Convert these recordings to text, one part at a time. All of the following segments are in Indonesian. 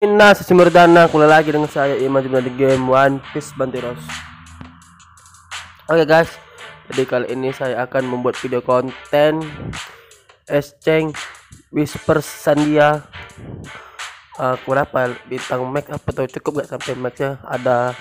Nah, Merdana kembali lagi dengan saya Iman di game One Piece Bantiros. Oke guys, jadi kali ini saya akan membuat video konten exchange Whisper Sandia. Berapa bintang max apa tuh, cukup gak sampai maxnya? Ada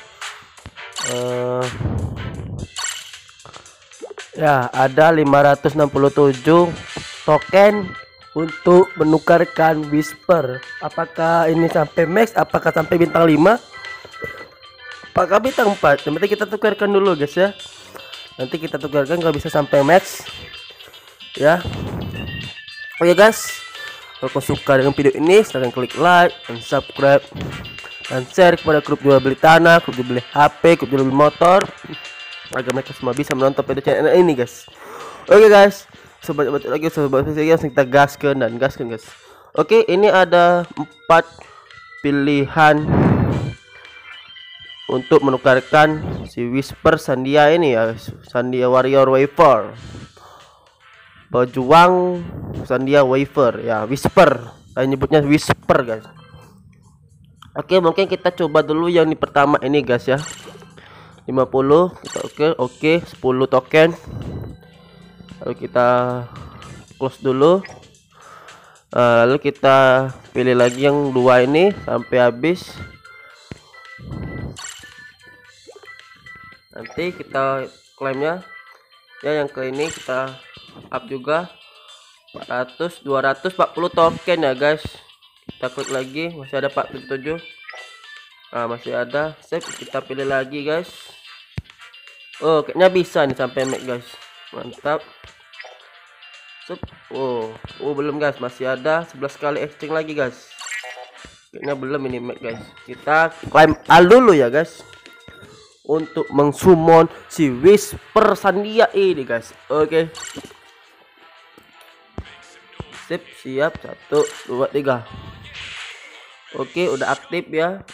ya ada 567 token untuk menukarkan Whisper. Apakah ini sampai max? Apakah sampai bintang 5? Apakah bintang 4? Nanti kita tukarkan dulu guys ya. Nanti kita tukarkan kalau bisa sampai max ya. Oke guys, kalau suka dengan video ini silahkan klik like dan subscribe dan share kepada grup jual beli tanah, grup jual beli HP, grup jual beli motor, agar mereka semua bisa menonton video channel ini guys. Oke guys, sobat lagi sobat kita gaskan guys. Oke, ini ada 4 pilihan untuk menukarkan si Whisper Sandia ini ya, Sandia Warrior Wafer, pejuang Sandia Wafer ya, Whisper, saya nyebutnya Whisper guys. Oke, mungkin kita coba dulu yang di pertama ini guys ya, 50 kita oke 10 token. Lalu kita close dulu, lalu kita pilih lagi yang dua ini sampai habis. Nanti kita klaimnya ya, yang ke ini kita up juga 400 240 token ya guys. Kita klik lagi, masih ada 47. Nah, masih ada. Save, kita pilih lagi guys. Oh, kayaknya bisa nih sampai max guys. Mantap. Oh, belum guys, masih ada 11 kali exchange lagi guys. Kayaknya belum ini max guys. Kita klaim al dulu ya guys, untuk mengsummon si Whisper Sandia ini guys. Oke. Sip, siap. 1 2 3. Oke, udah aktif ya.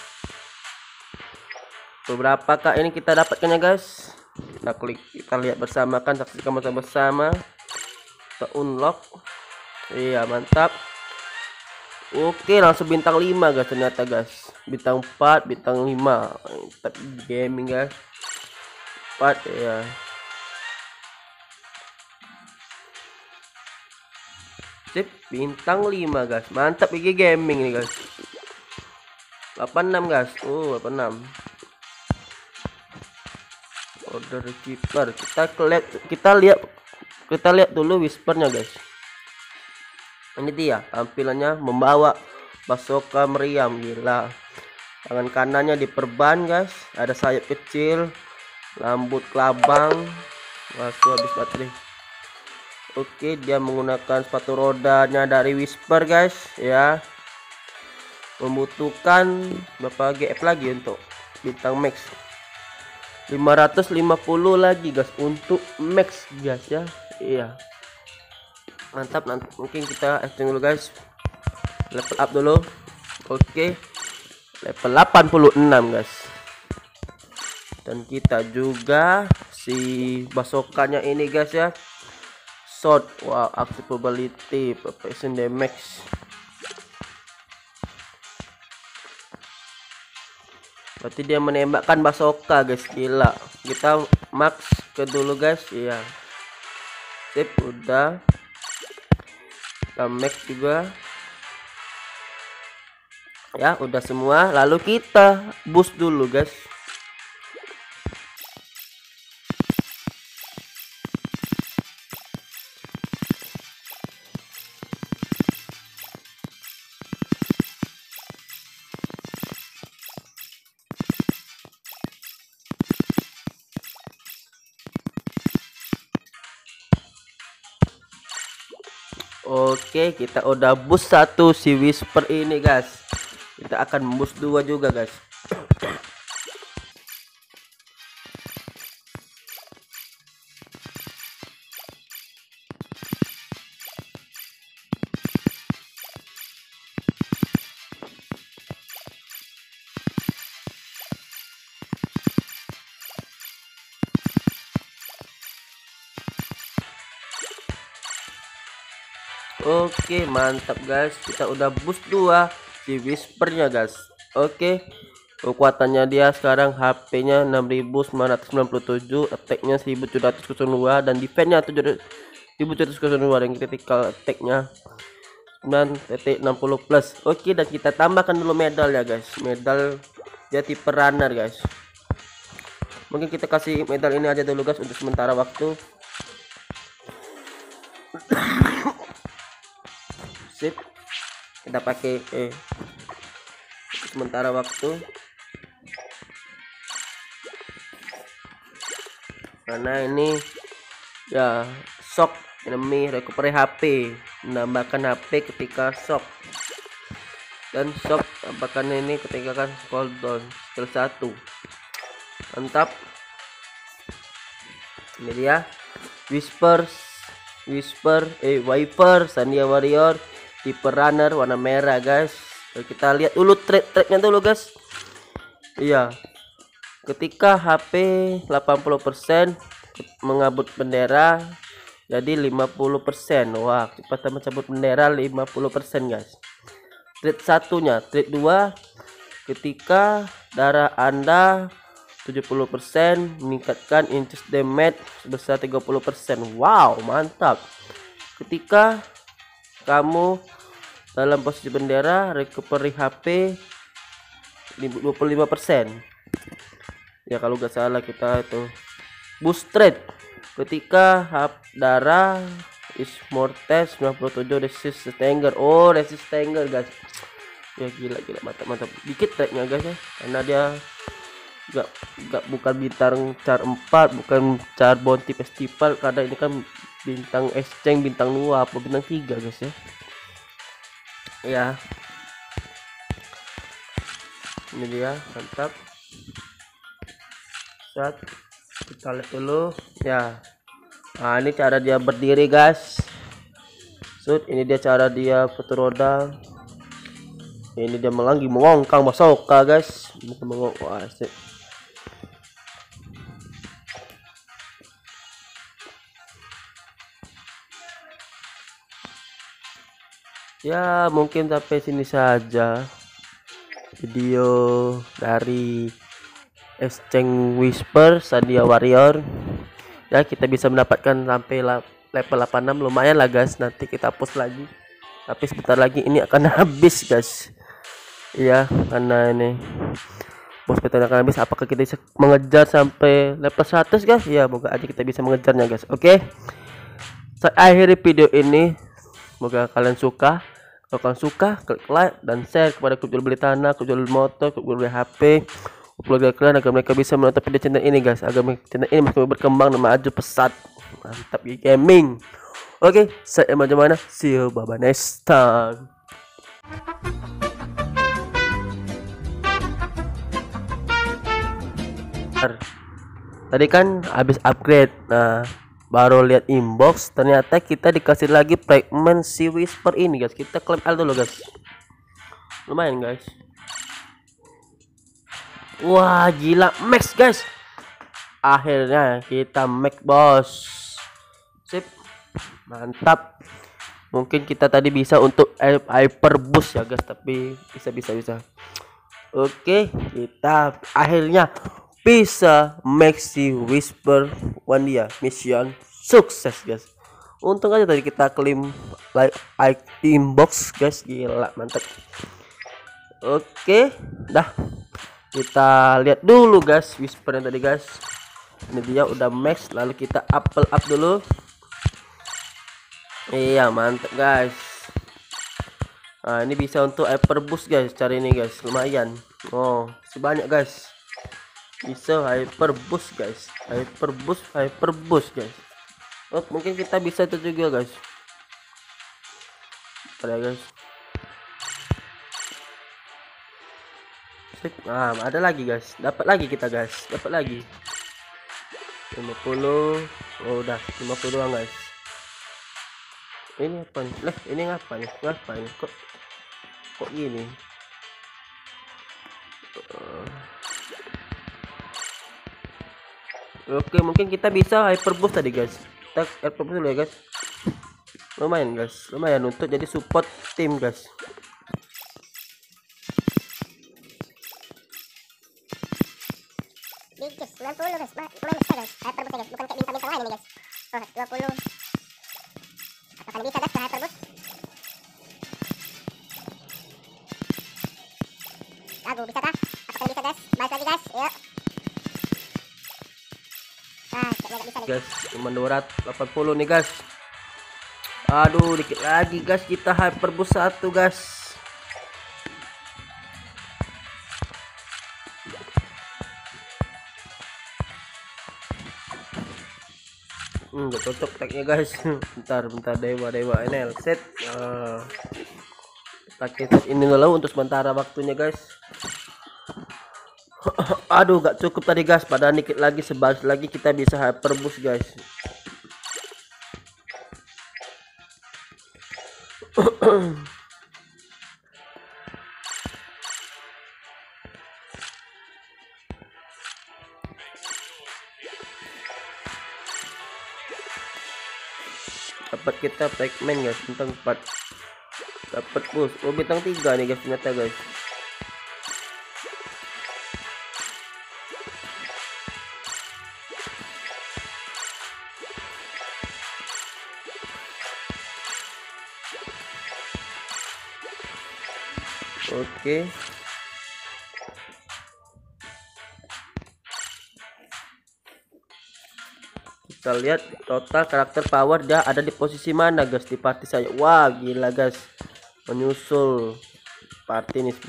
Beberapa kak ini kita dapatkannya guys. Kita klik, kita lihat bersama kan, saksikan bersama. Kita unlock. Iya, mantap. Oke, langsung bintang 5 guys ternyata guys. Bintang 4, bintang 5. Mantap gaming guys. 4 ya. Sip, bintang 5 guys. Mantap GG gaming nih guys. 86 guys. 86. Order keeper. Kita lihat dulu whispernya guys. Ini dia tampilannya, membawa basoka meriam, gila. Tangan kanannya diperban guys, ada sayap kecil, rambut kelabang, masuk habis baterai. Oke, dia menggunakan sepatu rodanya dari Whisper guys ya. Membutuhkan berapa GF lagi untuk bintang max? 550 lagi guys untuk max guys ya. Iya, mantap. Nanti mungkin kita exchange dulu guys, level up dulu. Oke, level 86 guys. Dan kita juga si basokanya ini guys ya, shot. Wow, accessibility, perfection damage. Berarti dia menembakkan basoka guys, gila. Kita max ke dulu guys. Iya, sip, udah. Kita max juga ya, udah semua. Lalu kita boost dulu guys. Oke, kita udah boost 1 si Whisper ini guys. Kita akan boost 2 juga guys. Oke, mantap guys, kita udah boost 2 si Whispernya guys. Oke, kekuatannya dia sekarang HP-nya 6997, attack-nya 1702 dan defense-nya 1702 dan critical attack-nya 9.60 plus. Oke, dan kita tambahkan dulu medal ya guys. Medal dia tipe runner guys. Mungkin kita kasih medal ini aja dulu guys untuk sementara waktu. Sip, kita pakai sementara waktu karena ini ya shock enemy recovery HP, menambahkan HP ketika shock, dan shock apakah ini ketika kan cooldown skill 1. Mantap, ini dia Whisper Sandia Warrior tipe runner warna merah guys. Kita lihat dulu trade-nya dulu guys. Iya, ketika HP 80% mengabut bendera jadi 50%. Wah, cepat mencabut bendera 50% guys. Trade satunya, trade 2, ketika darah Anda 70% meningkatkan increase damage sebesar 30%. Wow, mantap. Ketika kamu dalam posisi bendera, recovery HP 25%. Ya kalau nggak salah kita itu boost trade. Ketika darah is more test 97 resist stanger. Oh, resist stanger guys. Ya gila mantap. Dikit trade-nya guys ya. Karena dia bukan bintang char 4, bukan char bounty festival, karena ini kan bintang exchange bintang 2 apa bintang 3 guys ya. Ya, ini dia, mantap. Saat kita lihat dulu ya. Nah, ini cara dia berdiri guys. Ini dia cara dia putar roda. Ini dia melanggi mengongkang masoka guys. Wah, ya mungkin sampai sini saja video dari exchange Whisper Sandia Warrior ya. Kita bisa mendapatkan sampai level 86, lumayan lah guys. Nanti kita post lagi, tapi sebentar lagi ini akan habis guys. Iya, karena ini bos betul akan habis. Apakah kita bisa mengejar sampai level 100 guys? Ya, moga aja kita bisa mengejarnya guys. Oke, saya akhiri video ini. Semoga kalian suka. Kalau kalian suka, klik like dan share kepada klub jual beli tanah, klub jual beli motor, klub jual beli HP, keluarga kalian, agar mereka bisa menonton video channel ini guys, agar channel ini masih berkembang dan maju pesat. Mantap gaming. Oke, saya mana see you, bye bye next time. Tadi kan habis upgrade, nah baru lihat inbox, ternyata kita dikasih lagi fragment si Whisper ini guys. Kita klaim L dulu guys, lumayan guys. Wah gila, max guys, akhirnya kita max bos. Sip, mantap. Mungkin kita tadi bisa untuk hyper boost ya guys, tapi bisa. Oke, kita akhirnya bisa maxi Whisper Wandia mission sukses guys. Untung aja tadi kita klaim like inbox guys, gila mantap. Oke, dah kita lihat dulu guys Whisper yang tadi guys. Ini dia udah max, lalu kita up dulu. Iya mantap guys. Nah ini bisa untuk hyper boost guys, cari ini guys, lumayan. Oh sebanyak guys, bisa hyper boost guys, hyper boost guys. Oh mungkin kita bisa itu juga guys. Ada guys. Nah ada lagi guys, dapat lagi kita guys, dapat lagi 50. Oh udah 50 doang guys. Ini apa nih? Lah ini ngapain kok gini? Oke, mungkin kita bisa hyper boost tadi guys. Kita hyper boost dulu ya guys. Lumayan guys, lumayan untuk jadi support tim guys. big guys, 90 guys, lumayan besar guys, hyperboost guys, bukan kayak bintang-bintang lain ini guys. Oh 20, apakah bisa guys ke hyperboost? Lagu bisa kah? Apakah bisa guys? Balik lagi guys, yuk. Kayaknya gak bisa nih guys, cuma 280 nih guys. Aduh, dikit lagi guys, kita hyperboost 1 guys. Gak cocok tagnya guys. bentar dewa NL set. Pakai set ini dulu untuk sementara waktunya guys. Aduh, gak cukup tadi guys, padahal dikit lagi, sebalas lagi kita bisa hyperboost guys. Dapat kita Pac-Man guys, bintang 4. Dapat boost, oh bintang 3 nih guys ternyata guys. Oke. Kita lihat total karakter power dia ada di posisi mana guys di party saya. Wah, gila guys. Menyusul party ini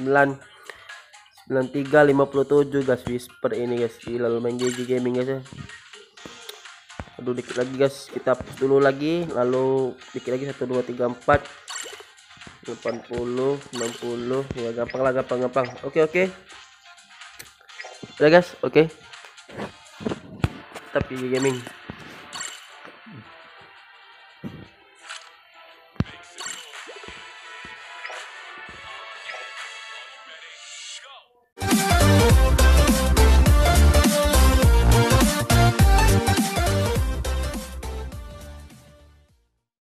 9357 guys, Whisper ini guys. Gila, lumayan GG gaming guys ya. Aduh, dikit lagi guys, kita push dulu lagi, lalu dikit lagi 1 2 3 4 80 60 ya, gampang lah, gampang. Oke udah guys, oke. Tapi gaming